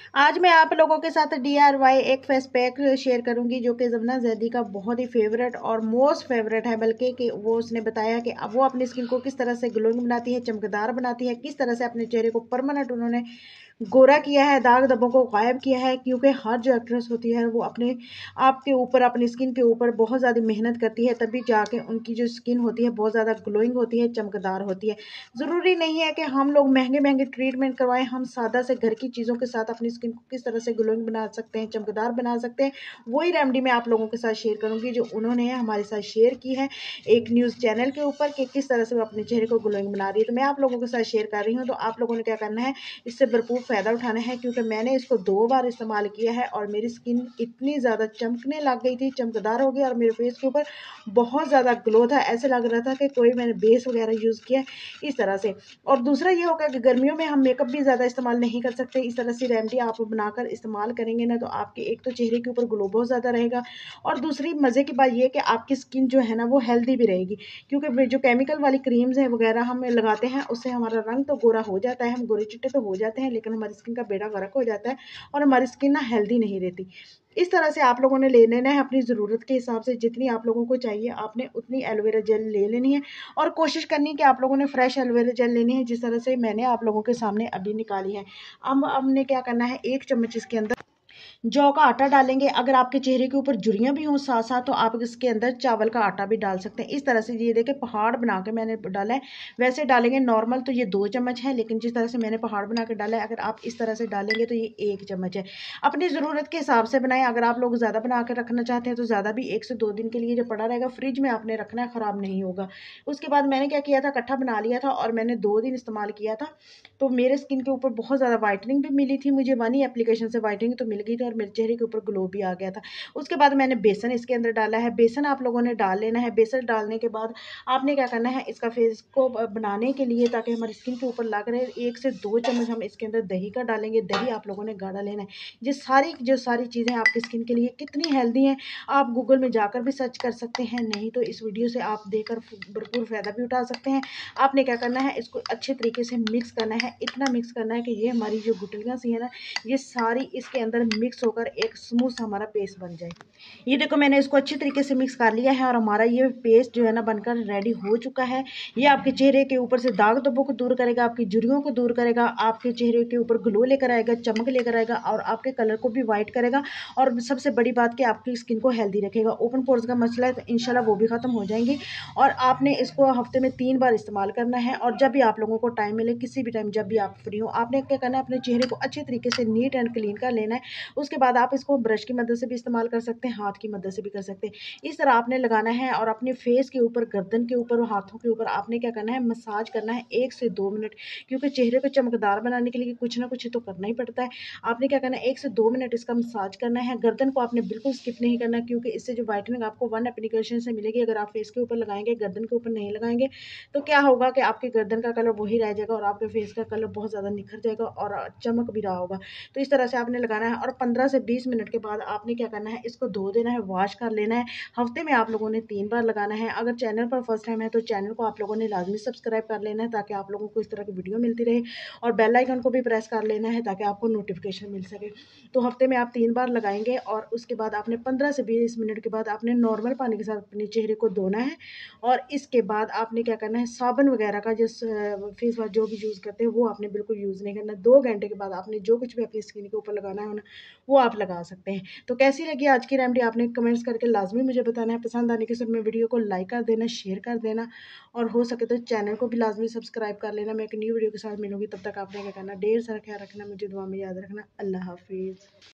आज मैं आप लोगों के साथ DIY एक फेस पैक शेयर करूंगी जो कि जमुना जैदी का बहुत ही फेवरेट और मोस्ट फेवरेट है, बल्कि कि वो उसने बताया कि अब वो अपनी स्किन को किस तरह से ग्लोइंग बनाती है, चमकदार बनाती है, किस तरह से अपने चेहरे को परमानेंट उन्होंने गोरा किया है, दाग धब्बों को गायब किया है। क्योंकि हर जो एक्ट्रेस होती है वो अपने आप के ऊपर, अपनी स्किन के ऊपर बहुत ज़्यादा मेहनत करती है, तभी जाके उनकी जो स्किन होती है बहुत ज़्यादा ग्लोइंग होती है, चमकदार होती है। ज़रूरी नहीं है कि हम लोग महंगे महंगे ट्रीटमेंट करवाएं, हम सादा से घर की चीज़ों के साथ अपनी स्किन को किस तरह से ग्लोइंग बना सकते हैं, चमकदार बना सकते हैं, वही रेमेडी मैं आप लोगों के साथ शेयर करूंगी जो उन्होंने हमारे साथ शेयर की है एक न्यूज़ चैनल के ऊपर कि किस तरह से वो अपने चेहरे को ग्लोइंग बना रही है। तो मैं आप लोगों के साथ शेयर कर रही हूँ। तो आप लोगों ने क्या करना है, इससे भरपूर फ़ायदा उठाना है, क्योंकि मैंने इसको 2 बार इस्तेमाल किया है और मेरी स्किन इतनी ज़्यादा चमकने लग गई थी, चमकदार हो गई और मेरे फेस के ऊपर बहुत ज़्यादा ग्लो था। ऐसे लग रहा था कि कोई मैंने बेस वगैरह यूज़ किया इस तरह से। और दूसरा ये होगा कि गर्मियों में हम मेकअप भी ज़्यादा इस्तेमाल नहीं कर सकते। इस तरह से रेमेडी आप बनाकर इस्तेमाल करेंगे ना, तो आपके एक तो चेहरे के ऊपर ग्लो बहुत ज़्यादा रहेगा, और दूसरी मज़े की बात ये है कि आपकी स्किन जो है ना वो हेल्दी भी रहेगी। क्योंकि जो केमिकल वाली क्रीम्स हैं वगैरह हम लगाते हैं, उससे हमारा रंग तो गोरा हो जाता है, हम गोरे चिट्टे तो हो जाते हैं, लेकिन हमारी स्किन का बेड़ा गर्क हो जाता है और हमारी स्किन ना हेल्दी नहीं रहती। इस तरह से आप लोगों ने ले लेना है अपनी ज़रूरत के हिसाब से, जितनी आप लोगों को चाहिए आपने उतनी एलोवेरा जेल ले लेनी है। और कोशिश करनी है कि आप लोगों ने फ्रेश एलोवेरा जेल लेनी है, जिस तरह से मैंने आप लोगों के सामने अभी निकाली है। अब हमने क्या करना है, 1 चम्मच इसके अंदर जौ का आटा डालेंगे। अगर आपके चेहरे के ऊपर झुर्रियाँ भी हों साथ साथ, तो आप इसके अंदर चावल का आटा भी डाल सकते हैं। इस तरह से ये देखें पहाड़ बना के मैंने डाला है। वैसे डालेंगे नॉर्मल तो ये 2 चम्मच है, लेकिन जिस तरह से मैंने पहाड़ बना के डाला है, अगर आप इस तरह से डालेंगे तो ये 1 चम्मच है। अपनी ज़रूरत के हिसाब से बनाएं। अगर आप लोग ज़्यादा बना के रखना चाहते हैं तो ज़्यादा भी, 1 से 2 दिन के लिए जो पड़ा रहेगा फ्रिज में आपने रखना है, ख़राब नहीं होगा। उसके बाद मैंने क्या किया था, इकट्ठा बना लिया था और मैंने 2 दिन इस्तेमाल किया था। तो मेरे स्किन के ऊपर बहुत ज़्यादा वाइटनिंग भी मिली थी, मुझे वन ही एप्लीकेशन से वाइटनिंग तो मिल गई थी और मेरे चेहरे के ऊपर ग्लो भी आ गया था। उसके बाद मैंने बेसन इसके अंदर डाला है। बेसन आप लोगों ने डाल लेना है। बेसन डालने के बाद आपने क्या करना है, इसका फेस को बनाने के लिए, ताकि हमारी स्किन के ऊपर लग रहे, 1 से 2 चम्मच हम इसके अंदर दही का डालेंगे। दही आप लोगों ने गाढ़ा लेना है। ये सारी जो सारी चीज़ें आपकी स्किन के लिए कितनी हेल्दी हैं, आप गूगल में जाकर भी सर्च कर सकते हैं, नहीं तो इस वीडियो से आप देखकर भरपूर फ़ायदा भी उठा सकते हैं। आपने क्या करना है, इसको अच्छे तरीके से मिक्स करना है। इतना मिक्स करना है कि ये हमारी जो गुठलियाँ सी है ना, ये सारी इसके अंदर मिक्स होकर एक स्मूथ सा हमारा पेस्ट बन जाए। ये देखो मैंने इसको अच्छे तरीके से मिक्स कर लिया है और हमारा ये पेस्ट जो है ना बनकर रेडी हो चुका है। ये आपके चेहरे के ऊपर से दाग धब्बों को दूर करेगा, आपकी झुर्रियों को दूर करेगा, आपके चेहरे के ऊपर ग्लो लेकर आएगा, चमक लेकर आएगा और आपके कलर को भी वाइट करेगा। और सबसे बड़ी बात कि आपकी स्किन को हेल्दी रखेगा। ओपन पोर्स का मसला है तो इंशाल्लाह वो भी ख़त्म हो जाएंगे। और आपने इसको हफ्ते में 3 बार इस्तेमाल करना है। और जब भी आप लोगों को टाइम मिले, किसी भी टाइम जब भी आप फ्री हो, आपने क्या करना है, अपने चेहरे को अच्छे तरीके से नीट एंड क्लीन कर लेना है। उसके बाद आप इसको ब्रश की मदद से भी इस्तेमाल कर सकते हैं, हाथ की मदद से भी कर सकते हैं। इस तरह आपने लगाना है और अपने फेस के ऊपर, गर्दन के ऊपर, हाथों के ऊपर आपने क्या करना है, मसाज करना है 1 से 2 मिनट। क्योंकि चेहरे को चमकदार बनाने के लिए कुछ ना कुछ तो करना ही पड़ता है। आपने क्या करना है, 1 से 2 मिनट इसका मसाज करना है। गर्दन को आपने बिल्कुल स्किप नहीं करना, क्योंकि इससे जो वाइटनिंग आपको 1 एप्लीकेशन से मिलेगी, अगर आप फेस के ऊपर लगाएंगे, गर्दन के ऊपर नहीं लगाएंगे, तो क्या होगा कि आपकी गर्दन का कलर वही रह जाएगा और आपके फेस का कलर बहुत ज़्यादा निखर जाएगा और चमक भी रहा होगा। तो इस तरह से आपने लगाना है और 15 से 20 मिनट के बाद आपने क्या करना है, इसको धो देना है, वॉश कर लेना है। हफ्ते में आप लोगों ने 3 बार लगाना है। अगर चैनल पर फर्स्ट टाइम है तो चैनल को आप लोगों ने लाजमी सब्सक्राइब कर लेना है, ताकि आप लोगों को इस तरह की वीडियो मिलती रहे, और बेल आइकन को भी प्रेस कर लेना है ताकि आपको नोटिफिकेशन मिल सके। तो हफ्ते में आप 3 बार लगाएंगे और उसके बाद आपने 15 से 20 मिनट के बाद आपने नॉर्मल पानी के साथ अपने चेहरे को धोना है। और इसके बाद आपने क्या करना है, साबुन वगैरह का जो फेस वॉश जो भी यूज़ करते हैं वो आपने बिल्कुल यूज़ नहीं करना। 2 घंटे के बाद आपने जो कुछ भी अपनी स्किन के ऊपर लगाना है ना, वो आप लगा सकते हैं। तो कैसी लगी आज की रेमेडी, आपने कमेंट्स करके लाजमी मुझे बताना है। पसंद आने के साथ में वीडियो को लाइक कर देना, शेयर कर देना, और हो सके तो चैनल को भी लाजमी सब्सक्राइब कर लेना। मैं एक न्यू वीडियो के साथ मिलूंगी, तब तक आपने क्या करना, ढेर सारा ख्याल रखना, मुझे दुआ में याद रखना। अल्लाह हाफिज़।